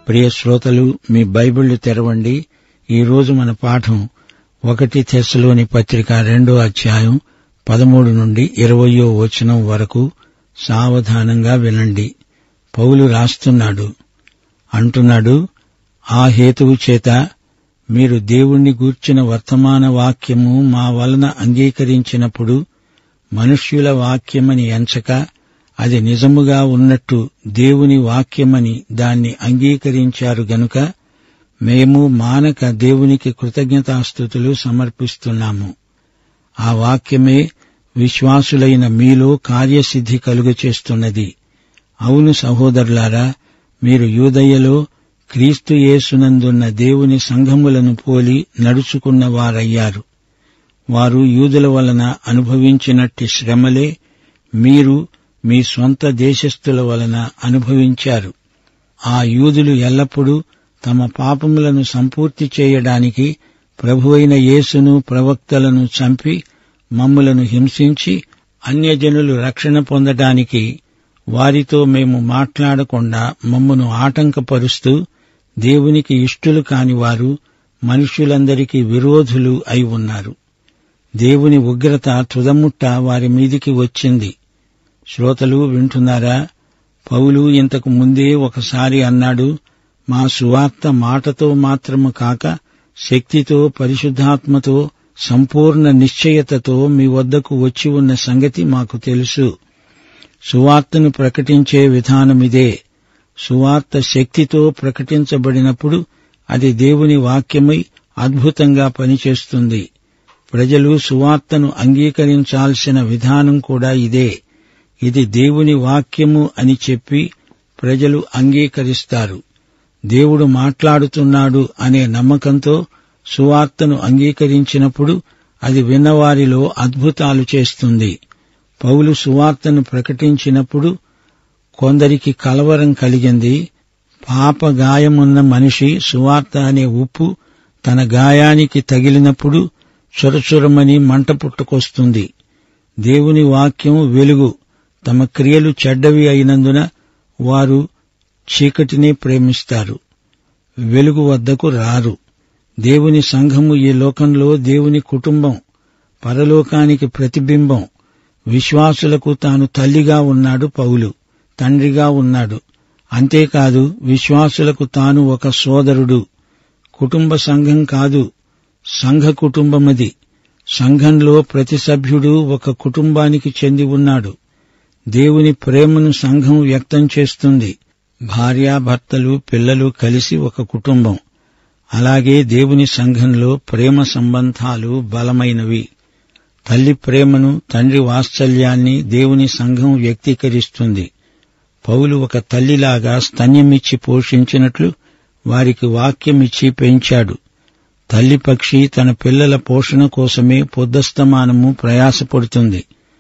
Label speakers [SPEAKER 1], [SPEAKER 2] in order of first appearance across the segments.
[SPEAKER 1] ప్రియ శ్రోతలు, మీ బైబిళ్లు తెరవండి. ఈరోజు మన పాఠం 1 తెస్సలోని పత్రిక 2వ అధ్యాయం 13 నుండి 20వ వచనం వరకు. సావధానంగా వినండి. పౌలు అంటున్నాడు, ఆ హేతువు చేత మీరు దేవుణ్ణి గూర్చిన వర్తమాన వాక్యము మా వలన అంగీకరించినప్పుడు మనుష్యుల వాక్యమని ఎంచక అది నిజముగా ఉన్నట్టు దేవుని వాక్యమని దాన్ని అంగీకరించారు గనుక మేము మానక దేవునికి కృతజ్ఞతాస్తుతులు సమర్పిస్తున్నాము. ఆ వాక్యమే విశ్వాసులైన మీలో కార్యసిద్ధి కలుగచేస్తున్నది. అవును సహోదరులారా, మీరు యూదయలో క్రీస్తు యేసునందున్న దేవుని సంఘములను పోలి నడుచుకున్న వారయ్యారు. వారు యూదుల వలన అనుభవించినట్టి శ్రమలే మీరు మీ స్వంత దేశస్థుల వలన అనుభవించారు. ఆ యూదులు ఎల్లప్పుడూ తమ పాపములను సంపూర్తి చేయడానికి ప్రభువైన యేసును ప్రవక్తలను చంపి మమ్ములను హింసించి అన్యజనులు రక్షణ పొందడానికి వారితో మేము మాట్లాడకుండా మమ్మును ఆటంకపరుస్తూ దేవునికి ఇష్టులు కానివారు, మనుష్యులందరికీ విరోధులు అయి ఉన్నారు. దేవుని ఉగ్రత తుదముట్ట వారి మీదికి వచ్చింది. శ్రోతలు వింటున్నారా? పౌలు ఇంతకు ముందే ఒకసారి అన్నాడు, మా సువార్త మాటతో మాత్రము కాక శక్తితో, పరిశుద్ధాత్మతో, సంపూర్ణ నిశ్చయతతో మీ వద్దకు వచ్చి ఉన్న సంగతి మాకు తెలుసు. సువార్తను ప్రకటించే విధానమిదే. సువార్త శక్తితో ప్రకటించబడినప్పుడు అది దేవుని వాక్యమై అద్భుతంగా పనిచేస్తుంది. ప్రజలు సువార్తను అంగీకరించాల్సిన విధానం కూడా ఇదే. ఇది దేవుని వాక్యము అని చెప్పి ప్రజలు అంగీకరిస్తారు. దేవుడు మాట్లాడుతున్నాడు అనే నమ్మకంతో సువార్తను అంగీకరించినప్పుడు అది విన్నవారిలో అద్భుతాలు చేస్తుంది. పౌలు సువార్తను ప్రకటించినప్పుడు కొందరికి కలవరం కలిగింది. పాపగాయమున్న మనిషి సువార్త అనే ఉప్పు తన గాయానికి తగిలినప్పుడు చురచురమని మంట పుట్టుకొస్తుంది. దేవుని వాక్యం వెలుగు. తమ క్రియలు చెడ్డవి అయినందున వారు చీకటినే ప్రేమిస్తారు, వెలుగు వద్దకు రారు. దేవుని సంఘము ఈ లోకంలో దేవుని కుటుంబం, పరలోకానికి ప్రతిబింబం. విశ్వాసులకు తాను తల్లిగా ఉన్నాడు పౌలు, తండ్రిగా ఉన్నాడు. అంతేకాదు, విశ్వాసులకు తాను ఒక సోదరుడు. కుటుంబ సంఘం కాదు, సంఘ కుటుంబమది. సంఘంలో ప్రతి సభ్యుడు ఒక కుటుంబానికి చెంది ఉన్నాడు. దేవుని ప్రేమను సంఘం వ్యక్తం చేస్తుంది. భార్యాభర్తలు, పిల్లలు కలిసి ఒక కుటుంబం. అలాగే దేవుని సంఘంలో ప్రేమ సంబంధాలు బలమైనవి. తల్లి ప్రేమను, తండ్రి వాత్సల్యాన్ని దేవుని సంఘం వ్యక్తీకరిస్తుంది. పౌలు ఒక తల్లిలాగా స్తన్యమిచ్చి పోషించినట్లు వారికి వాక్యమిచ్చి పెంచాడు. తల్లి పక్షి తన పిల్లల పోషణ కోసమే పొద్దస్తమానము ప్రయాసపడుతుంది.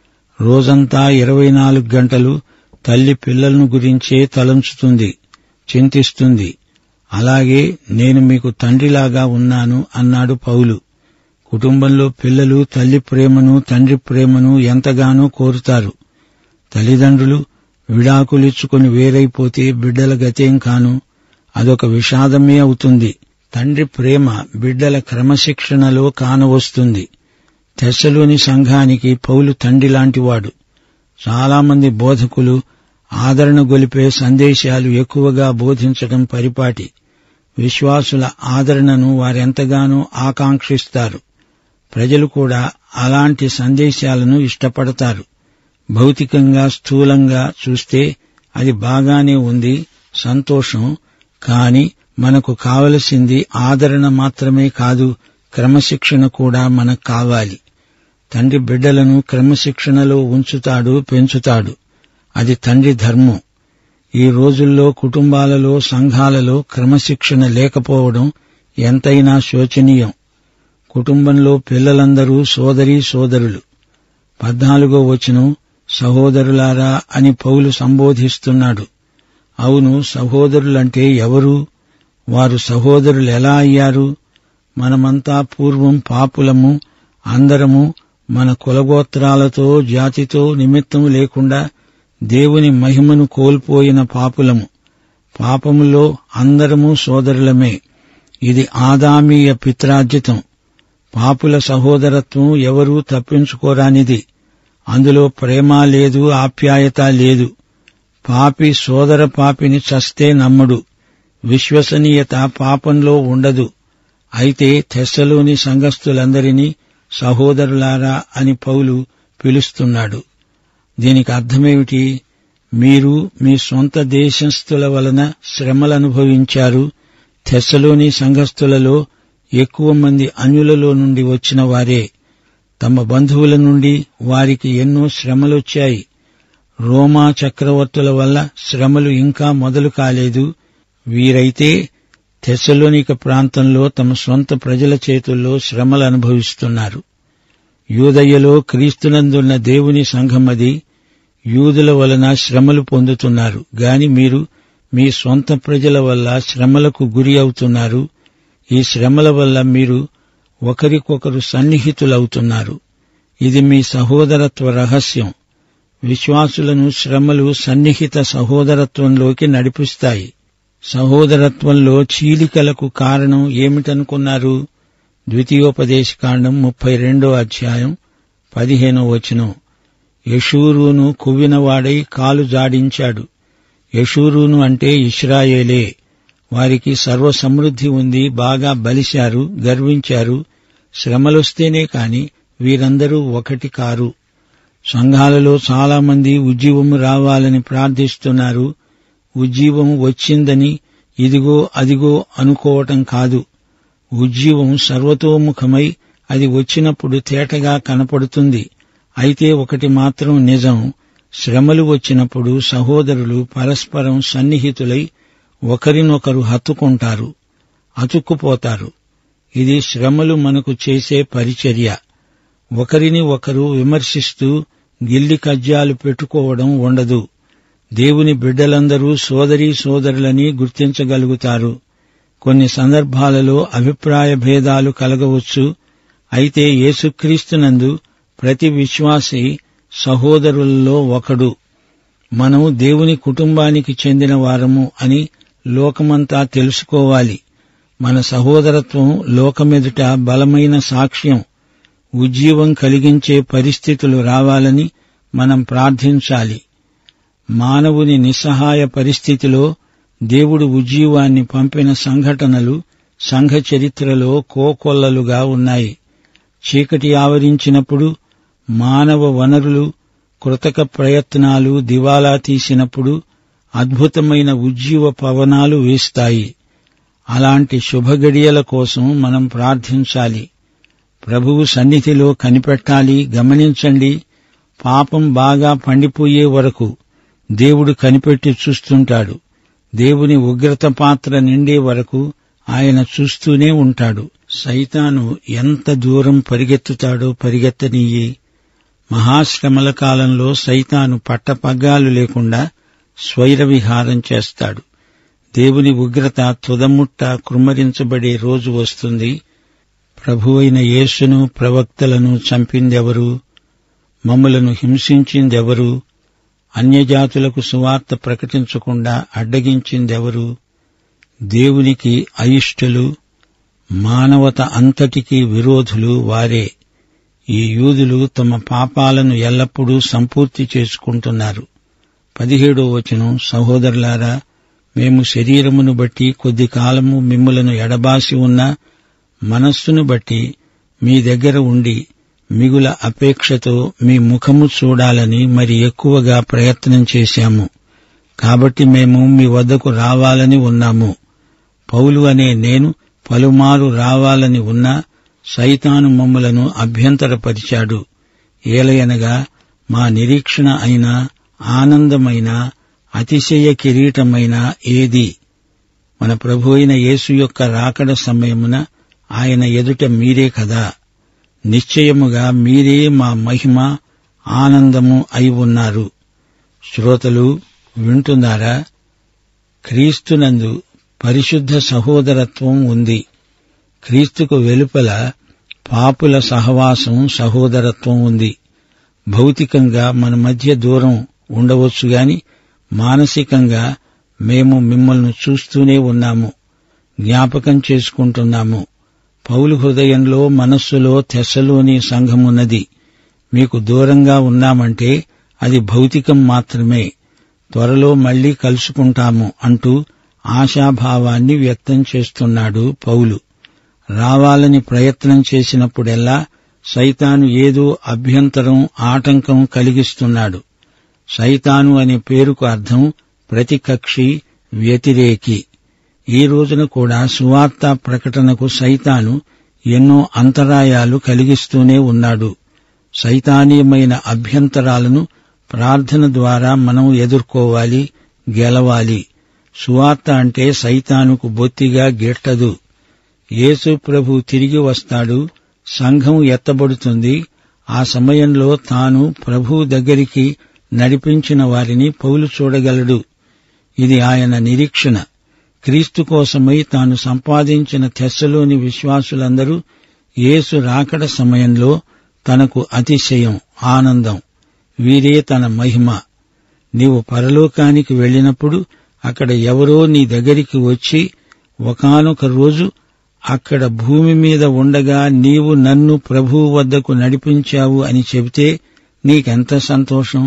[SPEAKER 1] రోజంతా 24 గంటలు తల్లి పిల్లలను గురించే తలంచుతుంది, చింతిస్తుంది. అలాగే నేను మీకు తండ్రిలాగా ఉన్నాను అన్నాడు పౌలు. కుటుంబంలో పిల్లలు తల్లి ప్రేమను, తండ్రి ప్రేమను ఎంతగానో కోరుతారు. తల్లిదండ్రులు విడాకులిచ్చుకుని వేరైపోతే బిడ్డల గతేం కాను, అదొక విషాదమే అవుతుంది. తండ్రి ప్రేమ బిడ్డల క్రమశిక్షణలో కానవస్తుంది. తెస్సలోని సంఘానికి పౌలు తండ్రిలాంటివాడు. చాలామంది బోధకులు ఆదరణ గొలిపే సందేశాలు ఎక్కువగా బోధించడం పరిపాటి. విశ్వాసుల ఆదరణను వారెంతగానో ఆకాంక్షిస్తారు. ప్రజలు కూడా అలాంటి సందేశాలను ఇష్టపడతారు. భౌతికంగా, స్థూలంగా చూస్తే అది బాగానే ఉంది, సంతోషం. కాని మనకు కావలసింది ఆదరణ మాత్రమే కాదు, క్రమశిక్షణ కూడా మనకు కావాలి. తండ్రి బిడ్డలను క్రమశిక్షణలో ఉంచుతాడు, పెంచుతాడు. అది తండ్రి ధర్మం. ఈ రోజుల్లో కుటుంబాలలో, సంఘాలలో క్రమశిక్షణ లేకపోవడం ఎంతైనా శోచనీయం. కుటుంబంలో పిల్లలందరూ సోదరీ సోదరులు. 14వ వచనం, సహోదరులారా అని పౌలు సంబోధిస్తున్నాడు. అవును, సహోదరులంటే ఎవరు? వారు సహోదరులెలా అయ్యారు? మనమంతా పూర్వం పాపులము, అందరము మన కులగోత్రాలతో, జాతితో నిమిత్తం లేకుండా దేవుని మహిమను కోల్పోయిన పాపులము. పాపములో అందరము సోదరులమే. ఇది ఆదామీయ పిత్రార్జితం. పాపుల సహోదరత్వం ఎవరూ తప్పించుకోరానిది. అందులో ప్రేమ లేదు, ఆప్యాయత లేదు. పాపి సోదర పాపిని చస్తే నమ్మడు. విశ్వసనీయత పాపంలో ఉండదు. అయితే తెస్సలోని సంఘస్థులందరినీ సహోదరులారా అని పౌలు పిలుస్తున్నాడు. దీనికి అర్థమేమిటి? మీరు మీ సొంత దేశస్థుల వలన శ్రమలనుభవించారు. తెస్సలోని సంఘస్థులలో ఎక్కువ మంది అన్యులలో నుండి వచ్చిన వారే. తమ బంధువుల నుండి వారికి ఎన్నో శ్రమలొచ్చాయి. రోమా చక్రవర్తుల వల్ల శ్రమలు ఇంకా మొదలు కాలేదు. వీరైతే తెస్సలోనిక ప్రాంతంలో తమ సొంత ప్రజల చేతుల్లో శ్రమలు అనుభవిస్తున్నారు. యూదయ్యలో క్రీస్తునందున్న దేవుని సంఘమది. యూదుల వలన శ్రమలు పొందుతున్నారు గాని మీరు మీ సొంత ప్రజల వల్ల శ్రమలకు గురి అవుతున్నారు. ఈ శ్రమల వల్ల మీరు ఒకరికొకరు సన్నిహితులవుతున్నారు. ఇది మీ సహోదరత్వ రహస్యం. విశ్వాసులను శ్రమలు సన్నిహిత సహోదరత్వంలోకి నడిపిస్తాయి. సహోదరత్వంలో చీలికలకు కారణం ఏమిటనుకున్నారు? ద్వితీయోపదేశకాండం 32వ అధ్యాయం 15వ వచనం. యెషూరూను కువ్వినవాడై కాలు జాడించాడు. యెషూరూను అంటే ఇశ్రాయేలే. వారికి సర్వసమృద్ధి ఉంది. బాగా బలిశారు, గర్వించారు. శ్రమలొస్తేనే కాని వీరందరూ ఒకటి కారు. సంఘాలలో చాలామంది ఉజ్జీవము రావాలని ప్రార్థిస్తున్నారు. ఉజ్జీవం వచ్చిందని ఇదిగో అదిగో అనుకోవటం కాదు. ఉజ్జీవం సర్వతోముఖమై అది వచ్చినప్పుడు తేటగా కనపడుతుంది. అయితే ఒకటి మాత్రం నిజం, శ్రమలు వచ్చినప్పుడు సహోదరులు పరస్పరం సన్నిహితులై ఒకరినొకరు హత్తుకుంటారు, అతుక్కుపోతారు. ఇది శ్రమలు మనకు చేసే పరిచర్య. ఒకరిని ఒకరు విమర్శిస్తూ గిల్లి కజ్జాలు పెట్టుకోవడం ఉండదు. దేవుని బిడ్డలందరూ సోదరీ సోదరులని గుర్తించగలుగుతారు. కొన్ని సందర్భాలలో అభిప్రాయ భేదాలు కలగవచ్చు. అయితే యేసుక్రీస్తునందు ప్రతి విశ్వాసి సహోదరులలో ఒకడు. మనం దేవుని కుటుంబానికి చెందిన వారము అని లోకమంతా తెలుసుకోవాలి. మన సహోదరత్వం లోకమెదుట బలమైన సాక్ష్యం. ఉజ్జీవం కలిగించే పరిస్థితులు రావాలని మనం ప్రార్థించాలి. మానవుని నిస్సహాయ పరిస్థితిలో దేవుడు ఉజ్జీవాన్ని పంపిన సంఘటనలు సంఘ చరిత్రలో కోకొల్లలుగా ఉన్నాయి. చీకటి ఆవరించినప్పుడు, మానవ వనరులు కృతక ప్రయత్నాలు దివాలా తీసినప్పుడు అద్భుతమైన ఉజ్జీవ పవనాలు వీస్తాయి. అలాంటి శుభగడియల కోసం మనం ప్రార్థించాలి. ప్రభువు సన్నిధిలో కనిపెట్టాలి. గమనించండి, పాపం బాగా పండిపోయే వరకు దేవుడు కనిపెట్టి చూస్తుంటాడు. దేవుని ఉగ్రత పాత్ర నిండే వరకు ఆయన చూస్తూనే ఉంటాడు. సైతాను ఎంత దూరం పరిగెత్తుతాడో పరిగెత్తనీయి. మహాశ్రమల కాలంలో సైతాను పట్టపగ్గాలు లేకుండా స్వైరవిహారం చేస్తాడు. దేవుని ఉగ్రత తుదముట్ట కృమ్మరించబడే రోజు వస్తుంది. ప్రభువైన యేసును ప్రవక్తలను చంపిందెవరు? మమ్ములను హింసించిందెవరు? అన్యజాతులకు సువార్త ప్రకటించకుండా అడ్డగించిందెవరు? దేవునికి అయిష్టులు, మానవత అంతటికీ విరోధులు వారే. ఈ యూదులు తమ పాపాలను ఎల్లప్పుడూ సంపూర్తి చేసుకుంటున్నారు. 17వ వచనం. సహోదరులారా, మేము శరీరమును బట్టి కొద్ది కాలము మిమ్ములను ఎడబాసి ఉన్న మనస్సును బట్టి మీ దగ్గర ఉండి మిగుల అపేక్షతో మీ ముఖము చూడాలని మరి ఎక్కువగా ప్రయత్నం చేశాము. కాబట్టి మేము మీ వద్దకు రావాలని ఉన్నాము. పౌలు అనే నేను పలుమారు రావాలని ఉన్నా సైతాను మమ్ములను అభ్యంతరపరిచాడు. ఏలయనగా మా నిరీక్షణ అయిన ఆనందమైన అతిశయ కిరీటమైన ఏది? మన ప్రభు అయిన యేసు యొక్క రాకడ సమయమున ఆయన ఎదుట మీరే కదా. నిశ్చయముగా మీరే మా మహిమ ఆనందము అయి ఉన్నారు. శ్రోతలు వింటున్నారా? క్రీస్తునందు పరిశుద్ధ సహోదరత్వం ఉంది. క్రీస్తుకు వెలుపల పాపుల సహవాసం సహోదరత్వం ఉంది. భౌతికంగా మన మధ్య దూరం ఉండవచ్చుగాని మానసికంగా మేము మిమ్మల్ని చూస్తూనే ఉన్నాము, జ్ఞాపకం చేసుకుంటున్నాము. పౌలు హృదయంలో, మనస్సులో తెస్సలోని సంఘమున్నది. మీకు దూరంగా ఉన్నామంటే అది భౌతికం మాత్రమే. త్వరలో మళ్లీ కలుసుకుంటాము అంటూ ఆశాభావాన్ని వ్యక్తం చేస్తున్నాడు పౌలు. రావాలని ప్రయత్నం చేసినప్పుడెల్లా సైతాను ఏదో అభ్యంతరం, ఆటంకం కలిగిస్తున్నాడు. సైతాను అనే పేరుకు అర్థం ప్రతికక్షి, వ్యతిరేకి. ఈ రోజున కూడా సువార్త ప్రకటనకు సైతాను ఎన్నో అంతరాయాలు కలిగిస్తూనే ఉన్నాడు. సైతానీయమైన అభ్యంతరాలను ప్రార్థన ద్వారా మనం ఎదుర్కోవాలి, గెలవాలి. సువార్త అంటే సైతానుకు బొత్తిగా గిట్టదు. యేసు ప్రభు తిరిగి వస్తాడు, సంఘం ఎత్తబడుతుంది. ఆ సమయంలో తాను ప్రభువు దగ్గరికి నడిపించిన వారిని పౌలు చూడగలడు. ఇది ఆయన నిరీక్షణ. క్రీస్తు కోసమై తాను సంపాదించిన తెస్సలోని విశ్వాసులందరూ యేసు రాకడ సమయంలో తనకు అతిశయం, ఆనందం. వీరే తన మహిమ. నీవు పరలోకానికి వెళ్లినప్పుడు అక్కడ ఎవరో నీ దగ్గరికి వచ్చి, ఒకానొక రోజు అక్కడ భూమి మీద ఉండగా నీవు నన్ను ప్రభువు వద్దకు నడిపించావు అని చెబితే నీకెంత సంతోషం.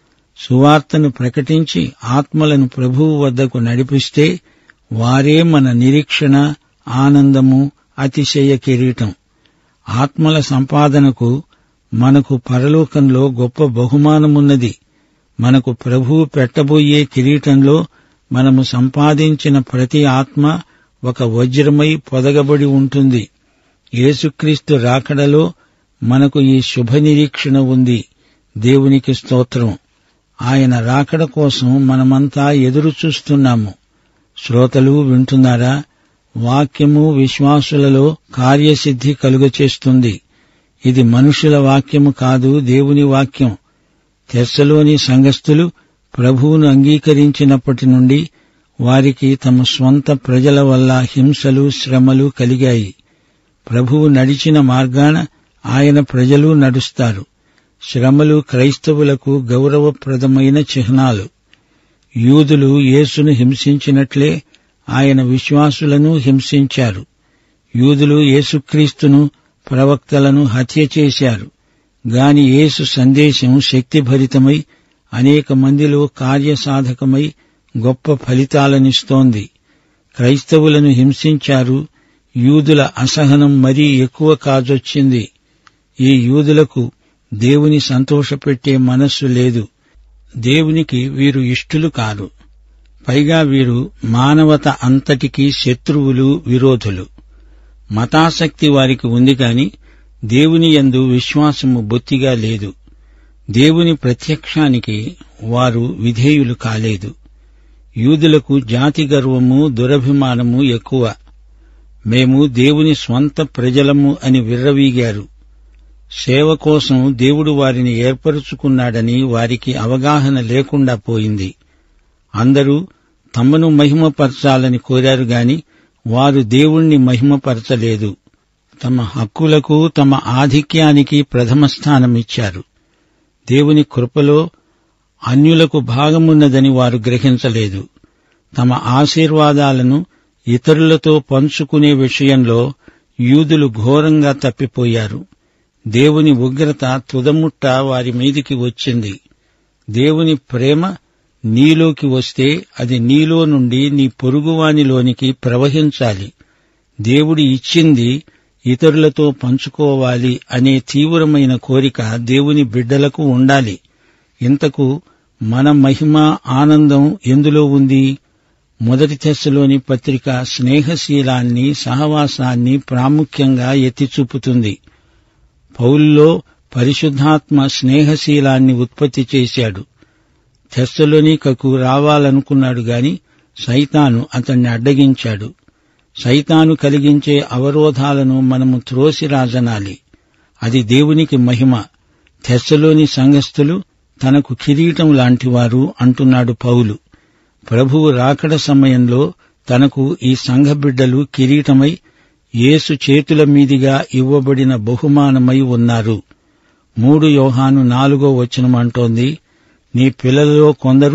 [SPEAKER 1] సువార్తను ప్రకటించి ఆత్మలను ప్రభువు వద్దకు నడిపిస్తే వారే మన నిరీక్షణ, ఆనందము, అతిశయ కిరీటం. ఆత్మల సంపాదనకు మనకు పరలోకంలో గొప్ప బహుమానమున్నది. మనకు ప్రభువు పెట్టబోయే కిరీటంలో మనము సంపాదించిన ప్రతి ఆత్మ ఒక వజ్రమై పొదగబడి ఉంటుంది. యేసుక్రీస్తు రాకడలో మనకు ఈ శుభ నిరీక్షణ ఉంది. దేవునికి స్తోత్రం. ఆయన రాకడ కోసం మనమంతా ఎదురు చూస్తున్నాము. శ్రోతలు వింటున్నారా? వాక్యము విశ్వాసులలో కార్యసిద్ధి కలుగచేస్తుంది. ఇది మనుషుల వాక్యము కాదు, దేవుని వాక్యం. తెస్సలోని సంఘస్థులు ప్రభువును అంగీకరించినప్పటి నుండి వారికి తమ స్వంత ప్రజల వల్ల హింసలు, శ్రమలు కలిగాయి. ప్రభువు నడిచిన మార్గాన ఆయన ప్రజలు నడుస్తారు. శ్రమలు క్రైస్తవులకు గౌరవప్రదమైన చిహ్నాలు. యూదులు యేసును హింసించినట్లే ఆయన విశ్వాసులను హింసించారు. యూదులు యేసుక్రీస్తును, ప్రవక్తలను హత్య చేశారు. గాని యేసు సందేశం శక్తిభరితమై అనేక మందిలో కార్యసాధకమై గొప్ప ఫలితాలనిస్తోంది. క్రైస్తవులను హింసించారు. యూదుల అసహనం మరీ ఎక్కువ కాజొచ్చింది. ఈ యూదులకు దేవుని సంతోషపెట్టే మనస్సు లేదు. దేవునికి వీరు ఇష్టులు కారు. పైగా వీరు మానవత అంతటికీ శత్రువులు, విరోధులు. మతాసక్తి వారికి ఉంది కాని దేవుని యందు విశ్వాసము బొత్తిగా లేదు. దేవుని ప్రత్యక్షానికి వారు విధేయులు కాలేదు. యూదులకు జాతి గర్వము, దురభిమానము ఎక్కువ. మేము దేవుని స్వంత ప్రజలము అని విర్రవీగారు. సేవ కోసం దేవుడు వారిని ఏర్పరుచుకున్నాడని వారికి అవగాహన లేకుండా పోయింది. అందరూ తమను మహిమపరచాలని కోరారు గాని వారు దేవుణ్ణి మహిమపరచలేదు. తమ హక్కులకు, తమ ఆధిక్యానికి ప్రథమ స్థానమిచ్చారు. దేవుని కృపలో అన్యులకు భాగమున్నదని వారు గ్రహించలేదు. తమ ఆశీర్వాదాలను ఇతరులతో పంచుకునే విషయంలో యూదులు ఘోరంగా తప్పిపోయారు. దేవుని ఉగ్రత తుదముట్ట వారి మీదికి వచ్చింది. దేవుని ప్రేమ నీలోకి వస్తే అది నీలో నుండి నీ పొరుగువానిలోనికి ప్రవహించాలి. దేవుడు ఇచ్చింది ఇతరులతో పంచుకోవాలి అనే తీవ్రమైన కోరిక దేవుని బిడ్డలకు ఉండాలి. ఇంతకు మన మహిమ, ఆనందం ఎందులో ఉంది? మొదటి తెస్సలోని పత్రిక స్నేహశీలాన్ని, సహవాసాన్ని ప్రాముఖ్యంగా ఎత్తిచూపుతుంది. పౌలులో పరిశుద్ధాత్మ స్నేహశీలాన్ని ఉత్పత్తి చేశాడు. తెస్సలోనికకు రావాలనుకున్నాడు గాని సైతాను అతన్ని అడ్డగించాడు. సైతాను కలిగించే అవరోధాలను మనము త్రోసిరాజనాలి. అది దేవునికి మహిమ. తెస్సలోని సంఘస్థులు తనకు కిరీటం లాంటివారు అంటున్నాడు పౌలు. ప్రభువు రాకడ సమయంలో తనకు ఈ సంఘ బిడ్డలు కిరీటమై యేసు చేతుల మీదిగా ఇవ్వబడిన బహుమానమై ఉన్నారు. 3 యోహాను 4వ వచనం అంటోంది, నీ పిల్లలలో కొందరు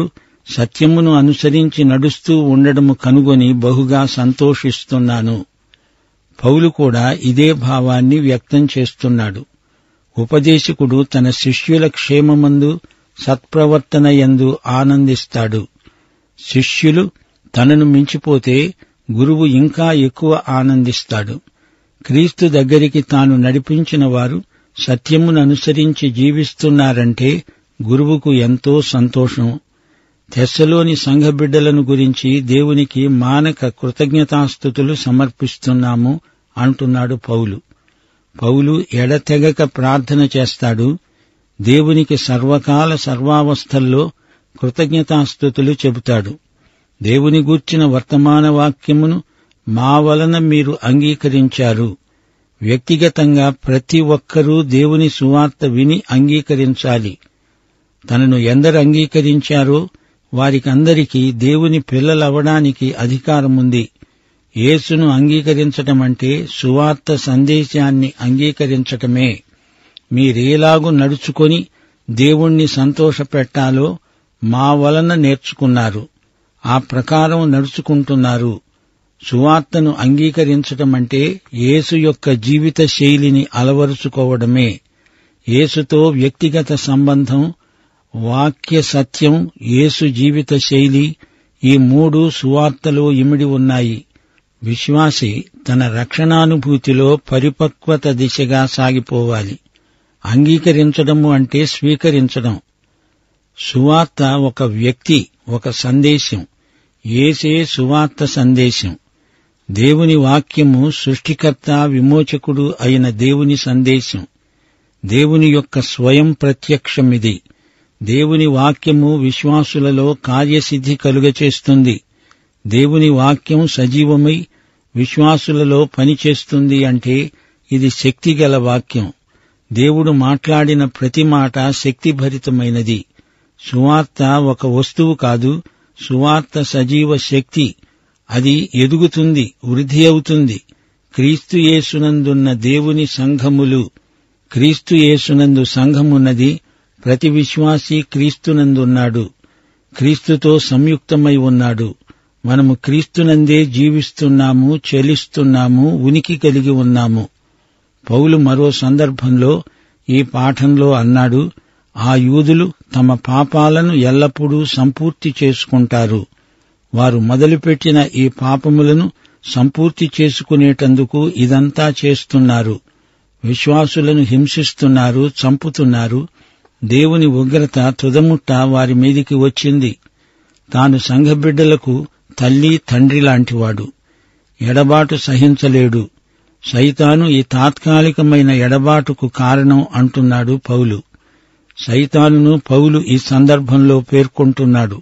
[SPEAKER 1] సత్యమును అనుసరించి నడుస్తూ ఉండడము కనుగొని బహుగా సంతోషిస్తున్నాను. పౌలు కూడా ఇదే భావాన్ని వ్యక్తం చేస్తున్నాడు. ఉపదేశకుడు తన శిష్యుల క్షేమమందు సత్ప్రవర్తనయందు ఆనందిస్తాడు. శిష్యులు తనను మించిపోతే గురువు ఇంకా ఎక్కువ ఆనందిస్తాడు. క్రీస్తు దగ్గరికి తాను నడిపించిన వారు సత్యమును అనుసరించి జీవిస్తున్నారంటే గురువుకు ఎంతో సంతోషం. తెస్సలోని సంఘ బిడ్డలను గురించి దేవునికి మానక కృతజ్ఞతాస్తుతులు సమర్పిస్తున్నాము అంటున్నాడు పౌలు. పౌలు ఎడతెగక ప్రార్థన చేస్తాడు. దేవునికి సర్వకాల సర్వావస్థల్లో కృతజ్ఞతాస్తుతులు చెబుతాడు. దేవుని గూర్చిన వర్తమాన వాక్యమును మా వలన మీరు అంగీకరించారు. వ్యక్తిగతంగా ప్రతి ఒక్కరూ దేవుని సువార్త విని అంగీకరించాలి. తనను ఎందరు అంగీకరించారో వారికందరికీ దేవుని పిల్లలవడానికి అధికారముంది. యేసును అంగీకరించటమంటే సువార్త సందేశాన్ని అంగీకరించటమే. మీరేలాగు నడుచుకొని దేవుణ్ణి సంతోషపెట్టాలో మా వలన నేర్చుకున్నారు. ఆ ప్రకారం నడుచుకుంటున్నారు. సువార్తను అంగీకరించటమంటే యేసు యొక్క జీవిత శైలిని అలవరుచుకోవడమే. యేసుతో వ్యక్తిగత సంబంధం, వాక్య సత్యం, యేసు జీవిత శైలి, ఈ మూడు సువార్తలో ఇమిడి ఉన్నాయి. విశ్వాసి తన రక్షణానుభూతిలో పరిపక్వత దిశగా సాగిపోవాలి. అంగీకరించడము అంటే స్వీకరించడం. సువార్త ఒక వ్యక్తి, ఒక సందేశం. యేసే సువార్త సందేశం. దేవుని వాక్యము సృష్టికర్త, విమోచకుడు అయిన దేవుని సందేశం. దేవుని యొక్క స్వయం ప్రత్యక్షమిది. దేవుని వాక్యము విశ్వాసులలో కార్యసిద్ధి కలుగచేస్తుంది. దేవుని వాక్యం సజీవమై విశ్వాసులలో పనిచేస్తుంది అంటే ఇది శక్తిగల వాక్యం. దేవుడు మాట్లాడిన ప్రతి మాట శక్తిభరితమైనది. సువార్త ఒక వస్తువు కాదు, సువార్త సజీవ శక్తి. అది ఎదుగుతుంది, వృద్ధి అవుతుంది. క్రీస్తు యేసునందున్న దేవుని సంఘములు. క్రీస్తు యేసునందు సంఘమున్నది. ప్రతి విశ్వాసీ క్రీస్తునందున్నాడు, క్రీస్తుతో సంయుక్తమై ఉన్నాడు. మనము క్రీస్తునందే జీవిస్తున్నాము, చెలిస్తున్నాము, ఉనికి కలిగి ఉన్నాము. పౌలు మరో సందర్భంలో ఈ పాఠంలో అన్నాడు, ఆ యూదులు తమ పాపాలను ఎల్లప్పుడూ సంపూర్తి చేసుకుంటారు. వారు మొదలుపెట్టిన ఈ పాపములను సంపూర్తి చేసుకునేటందుకు ఇదంతా చేస్తున్నారు. విశ్వాసులను హింసిస్తున్నారు, చంపుతున్నారు. దేవుని ఉగ్రత తుదముట్ట వారి మీదికి వచ్చింది. తాను సంఘబిడ్డలకు తల్లి, తండ్రి లాంటివాడు. ఎడబాటు సహించలేడు. సైతాను ఈ తాత్కాలికమైన ఎడబాటుకు కారణం అంటున్నాడు పౌలు. సైతానును పౌలు ఈ సందర్భంలో పేర్కొంటున్నాడు.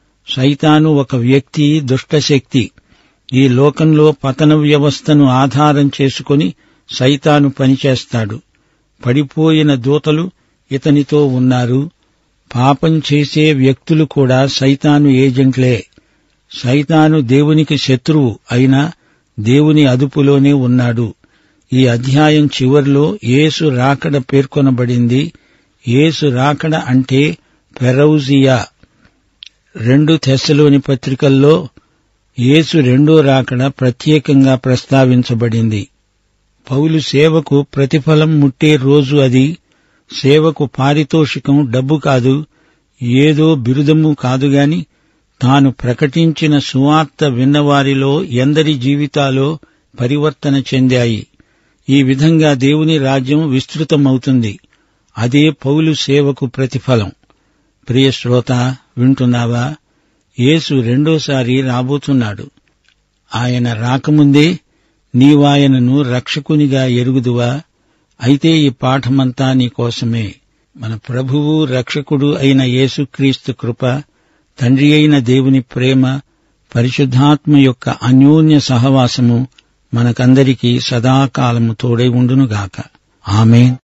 [SPEAKER 1] సైతాను ఒక వ్యక్తి, దుష్టశక్తి. ఈ లోకంలో పతన వ్యవస్థను ఆధారం చేసుకుని సైతాను పనిచేస్తాడు. పడిపోయిన దూతలు ఇతనితో ఉన్నారు. పాపం చేసే వ్యక్తులు కూడా సైతాను ఏజెంట్లే. సైతాను దేవునికి శత్రువు అయినా దేవుని అదుపులోనే ఉన్నాడు. ఈ అధ్యాయం చివర్లో యేసు రాకడ పేర్కొనబడింది. యేసు రాకడ అంటే పెరౌజియా. 2 తెస్సలోని పత్రికల్లో యేసు రెండో రాకడ ప్రత్యేకంగా ప్రస్తావించబడింది. పౌలు సేవకు ప్రతిఫలం ముట్టే రోజు అది. సేవకు పారితోషికం డబ్బు కాదు, ఏదో బిరుదము కాదుగాని తాను ప్రకటించిన సువార్త విన్నవారిలో ఎందరి జీవితాలో పరివర్తన చెందాయి. ఈ విధంగా దేవుని రాజ్యం విస్తృతమవుతుంది. అదే పౌలు సేవకు ప్రతిఫలం. ప్రియ శ్రోత, వింటున్నావా? యేసు రెండోసారి రాబోతున్నాడు. ఆయన రాకముందే నీవాయనను రక్షకునిగా ఎరుగుదువా? అయితే ఈ పాఠమంతా నీకోసమే. మన ప్రభువు, రక్షకుడు అయిన యేసుక్రీస్తు కృప, తండ్రి అయిన దేవుని ప్రేమ, పరిశుద్ధాత్మ యొక్క అన్యోన్య సహవాసము మనకందరికీ సదాకాలము తోడై ఉండునుగాక. ఆమేన్.